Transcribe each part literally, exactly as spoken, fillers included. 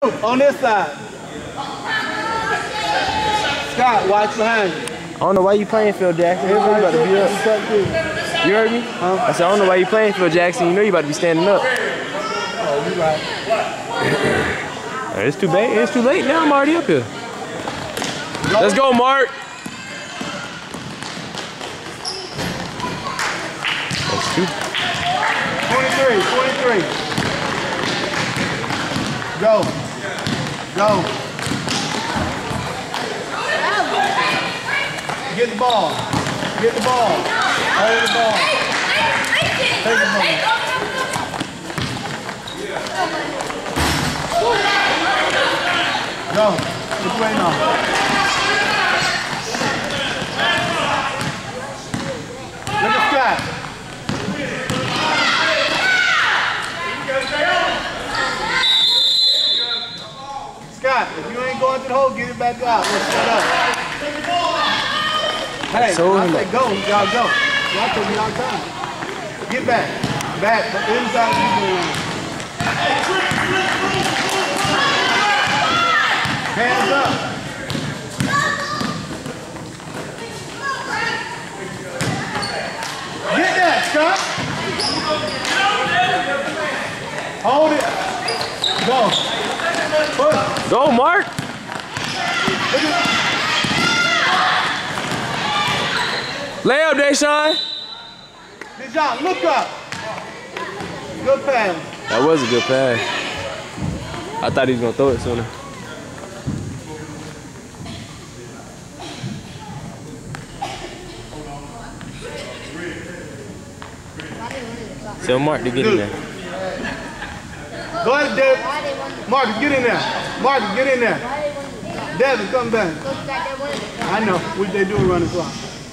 On this side. Scott, watch behind you. I don't know why you playing Phil Jackson. Everybody about to be up. You heard me? Huh? I said, I don't know why you playing Phil Jackson. You know you about to be standing up. Oh, you right. It's too late. It's too late now. I'm already up here. Let's go, Mark. That's two. twenty-three, twenty-three. Go. Go. Get the ball. Get the ball. Hold the ball. Take the ball. Go. What you waiting on? Look at Scott. Scott, if you ain't going to the hole, get it back out. Let's shut up. Hey, I say go, y'all go. Y'all took y'all time. Get back. Back. Inside the room. Hands up. Get that, Scott. Hold it. Go. Push. Go, Mark. Lay up, Deshaun. Deshaun, look up. Good pass. That was a good pass. I thought he was going to throw it sooner. Tell Mark to get in there. Go ahead, Devin. Marcus, get in there. Marcus, get in there. Devin, come back. I know. What they do run the clock.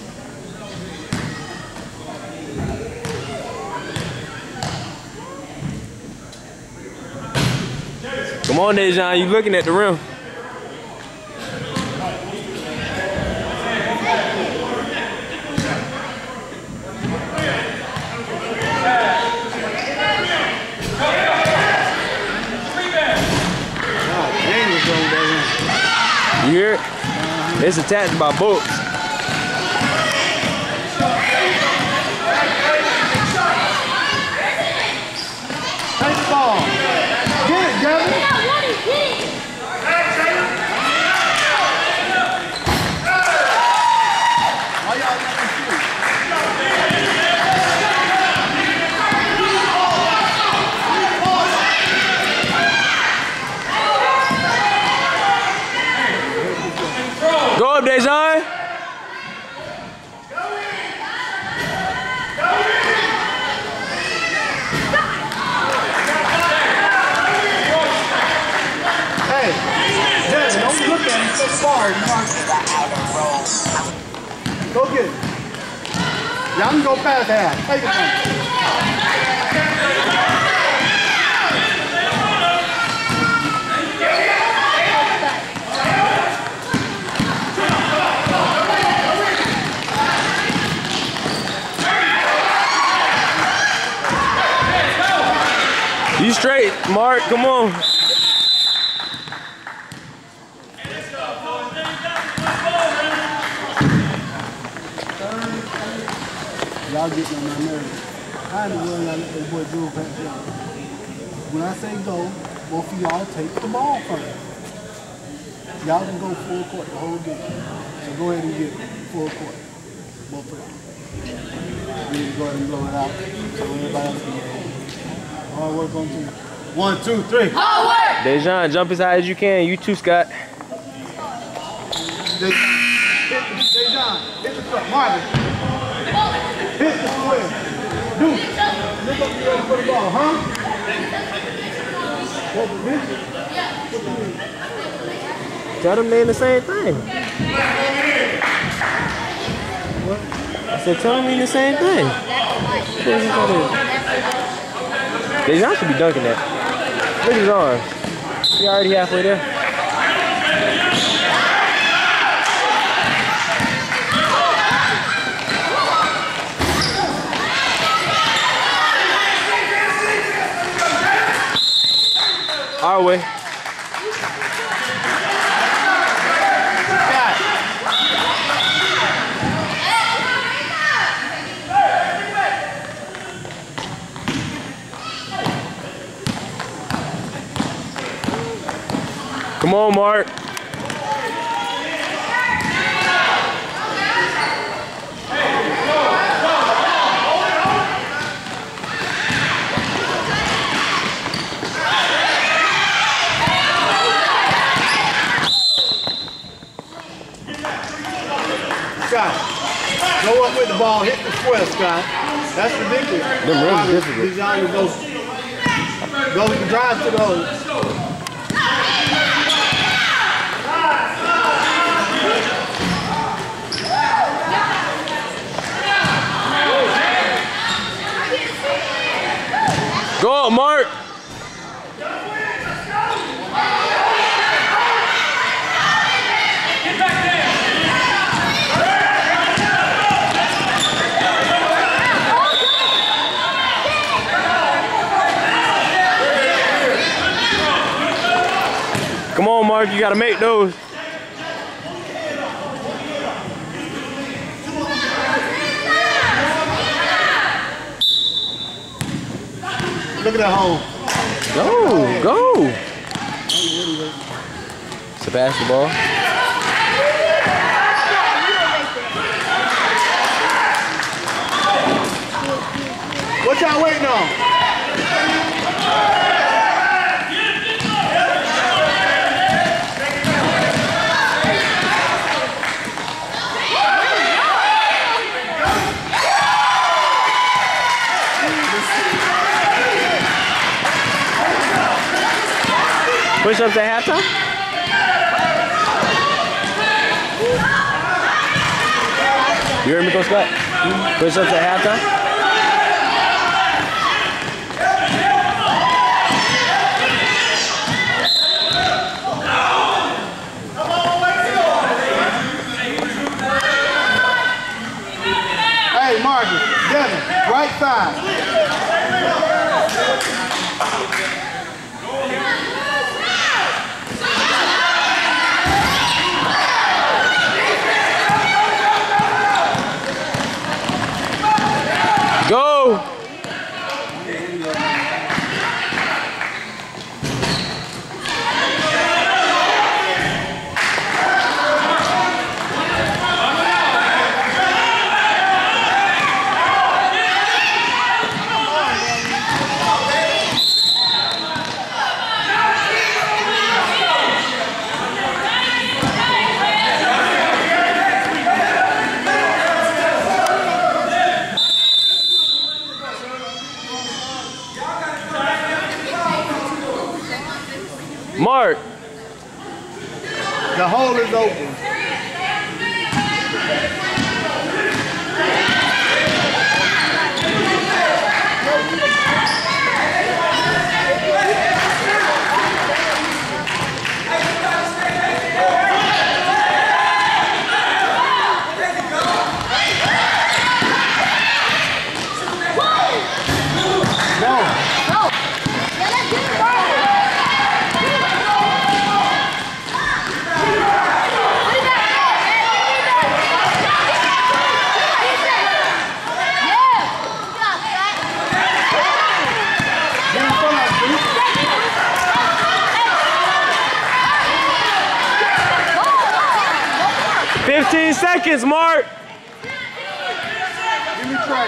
Come on, Dejan. You looking at the rim. You hear it? It's attached by bolts. Take the ball. Get it, Devin. Why y'all let me shoot? Go up, Dejan. Hey, Devin, don't look at him so far. Go get it. Y'all can go past that. Take it from him. You straight, Mark. Come on. Y'all getting on my nerves. I ain't really gonna let this boy do it back down. When I say go, both of y'all take the ball from him. Y'all can go full court the whole game. So go ahead and get full court. Both of them. We need to go ahead and blow it out so everybody else can get home. Hard work on two. One, two, three. Hard work! Dejan, jump as high as you can. You too, Scott. Dejan, hit the front. Marvin. Hit the square. Dude, look up here for the ball, huh? Tell them they in the same thing. What? I said, tell them they in the same thing. Dejan should be dunking that. Look at his arms. He already halfway there. Our way. Come on, Mark. Scott, go up with the ball, hit the square, Scott. That's ridiculous. Them really difficult. These young go, go drive to those. Go on, Mark. Come on, Mark, you gotta make those. Look at that hole. Go, go. It's a basketball. What y'all waiting on? Push-ups at halftime? You heard me, Coach Scott? Push-ups at halftime? Hey, Marcus, Devin, right side. Go! Mark. The hole is open. fifteen seconds, Mark. Give me Trey.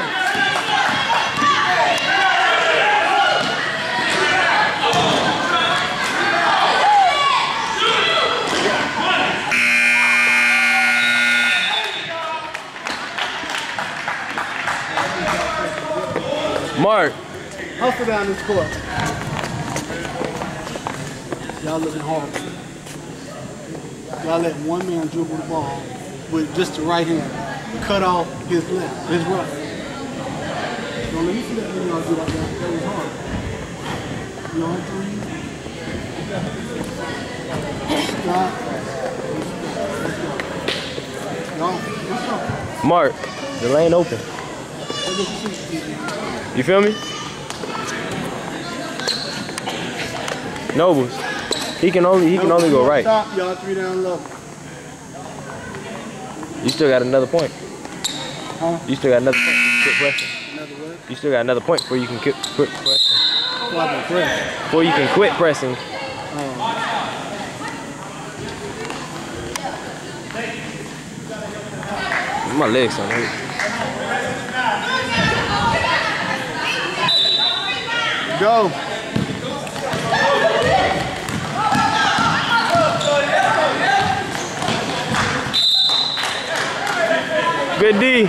Mark. Hustle down this court. Y'all looking horrible. Y'all let one man dribble the ball with just the right hand. Cut off his left, his right. Don't let me see that when y'all do like that. That was hard. You on three? Stop. Y'all, let's go. Mark, the lane open. You feel me? Nobles. He can only he can only go right. Stop, y'all three down low. You still got another point. Huh? You still got another point. You can quit pressing. Another what? You still got another point before you can quit, quit pressing. Well, I've been pressing. Before you can quit pressing. Um, My legs on it. Go. Good D.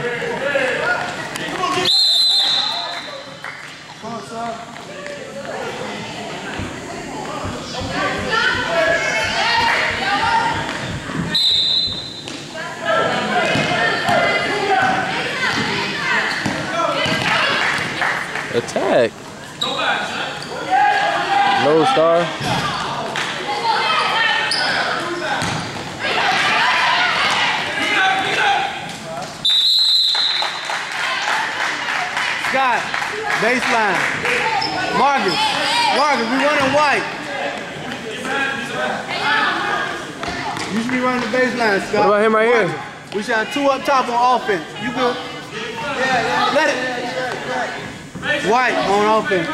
Attack. Low star. Scott, baseline. Marcus, Marcus, we running white. You should be running the baseline, Scott. What about him right Marcus, here? we shot two up top on offense. You good? Yeah, yeah. Let it. White on offense.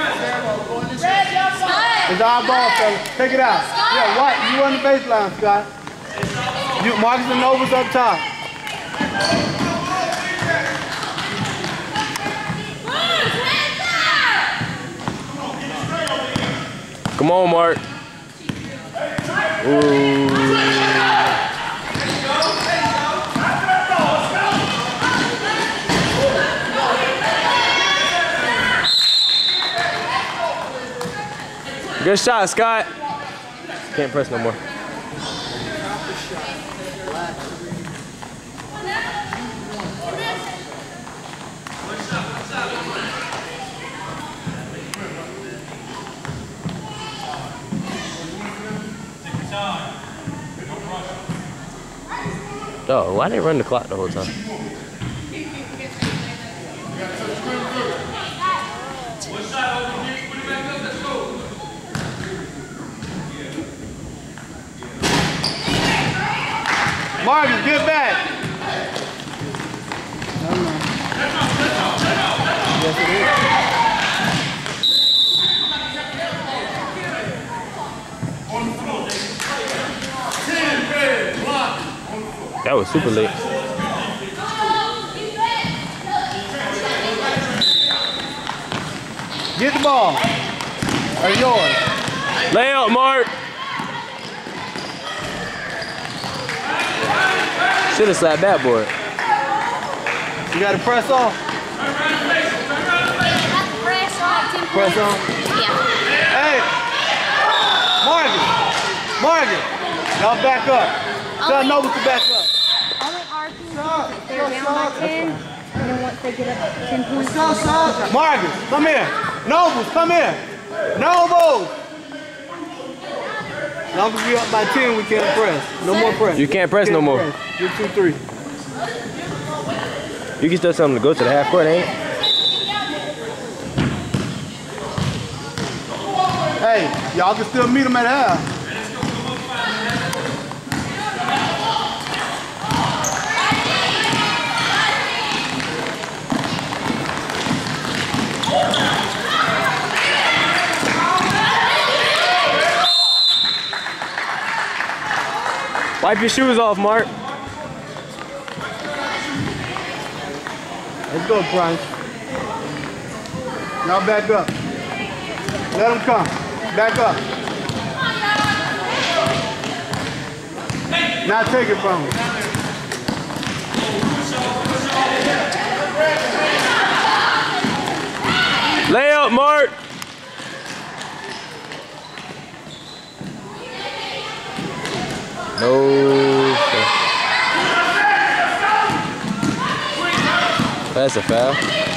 It's our ball, fella. Take it out. Yeah, White, you run the baseline, Scott. You, Marcus and Nova's up top. Come on, Mark. Ooh. Good shot, Scott. Can't press no more. Oh, why they run the clock the whole time? Marcus, get back. Yes, it is. That was super late. Get the ball. Or yours. Lay out, Mark. Should have slapped that board. You got to press off. Press on. Press on. Yeah. Hey, Marcus, Marcus, y'all back up. Tell Nova to back up. Only our team, if they're down by ten, and then once they get up ten points. Marcus, come here. Nobles, come here. Nobles. As long as we up by ten, we can't press. No more press. You can't press no more. Get two, three. You can still tell them to go to the half court, ain't it? Hey, y'all can still meet them at half. Wipe your shoes off, Mark. Let's go, Bryce. Y'all back up. Let them come. Back up. Now take it from him. Lay up, Mark. No. That's a foul.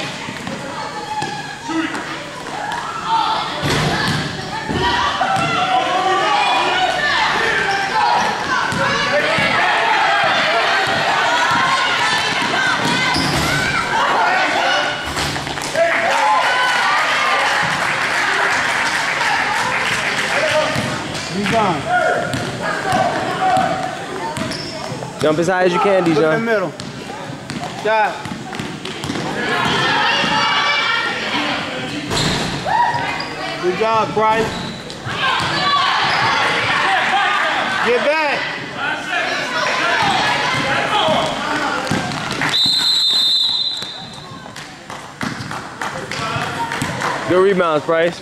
He's on. Jump as high as you can, Dijon. Look in the middle. Shot. Good job, Bryce. Get back. Good rebounds, Price.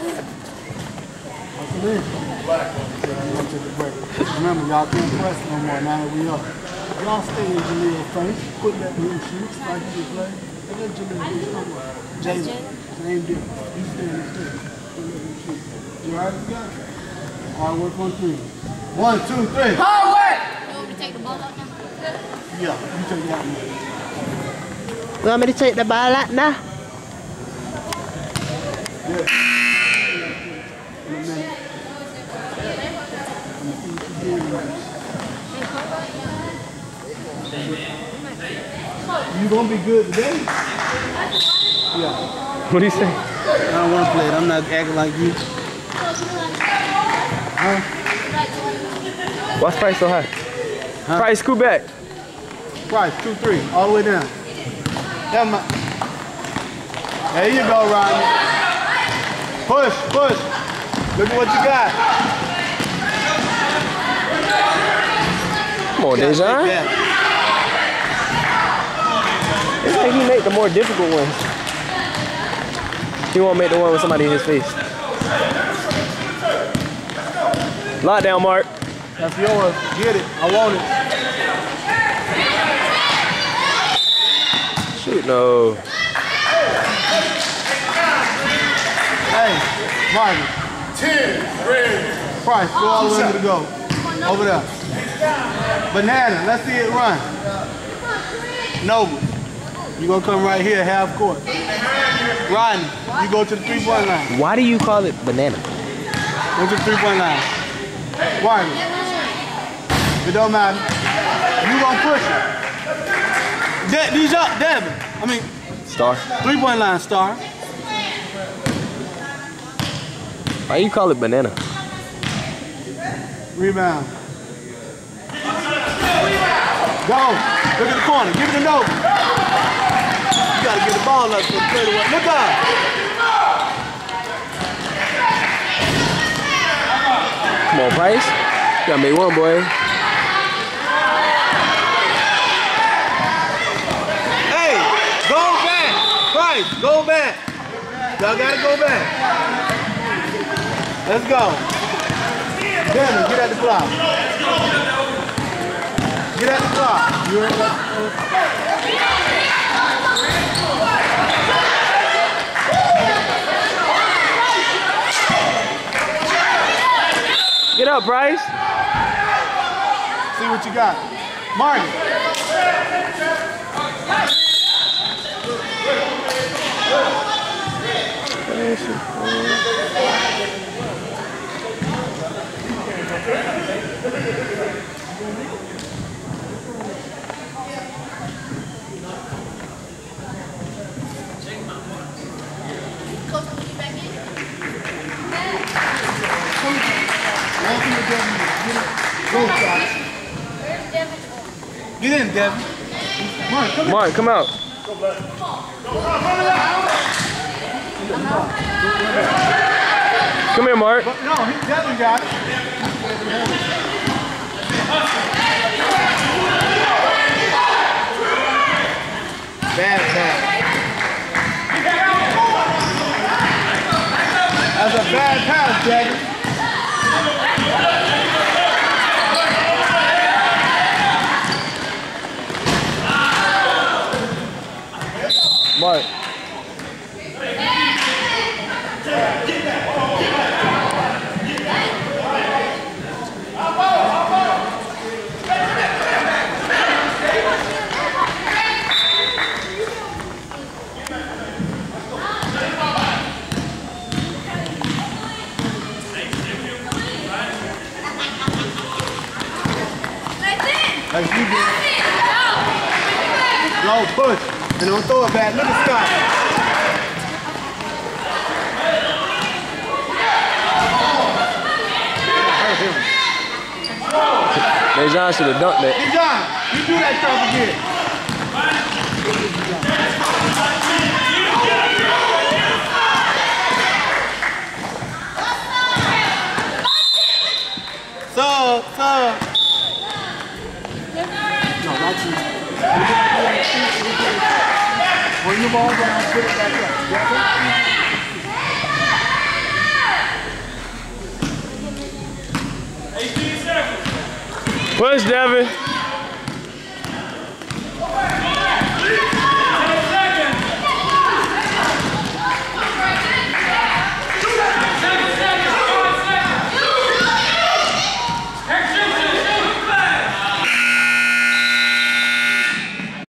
Remember, y'all can't press no more now that we up. Y'all stay in Jaleel face, put that little shoots like you play. And let Jaleel do something. Jalen, same deal. You stay in the state. Put that little shoot. You all right with that? Hard work on three. One, two, three. Hard work! You want me to take the ball out now? Yeah, you take it out now. You want me to take the ball out now? Yeah. In a minute. You gonna be good today? Yeah. What do you say? I don't want to play it. I'm not acting like you. Huh? Why's Price so high? Huh? Price, scoot back. Price, two, three, all the way down. That's my... There you go, Rodney. Push, push. Look at what you got. Come on, Dejan. It's like he make the more difficult ones. He won't make the one with somebody in his face. Lockdown, Mark. That's yours. Get it. I want it. Shoot, no. Hey, Marvin. Ten, red. Price, go all the way to go. Over there. Banana, let's see it run. Noble, you gonna come right here, half court. Rodney, you go to the three-point line. Why do you call it banana? Go to the three-point line. Rodney, it don't matter. You gonna push it. De these up, Devin. I mean, Star. three-point line, Star. Why you call it banana? Rebound. Go. Look at the corner. Give it to Noble. You gotta get the ball up so the play away. Look up. Come on, Price. You gotta make one, boy. Hey, go back. Price, go back. Y'all gotta go back. Let's go. Devin, get at the clock. Get at the clock. You ready? Get up, Price. See what you got. Marty. Get in, Devin. Mark, come Mark, come out. Come here, Mark. No, he definitely got it. Bad pass. That's a bad pass, Jagger. Mark. Like you did. Go push. And don't throw it back. Look at Scott. Dejan should have dunked that. Dejan, you do that stuff again. Sub, sub. No, not you. Bring the ball down, put it back up. Push, Devin.